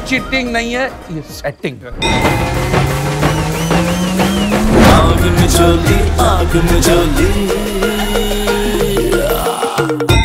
Cheating नहीं है, ये सेटिंग है। आग में जोली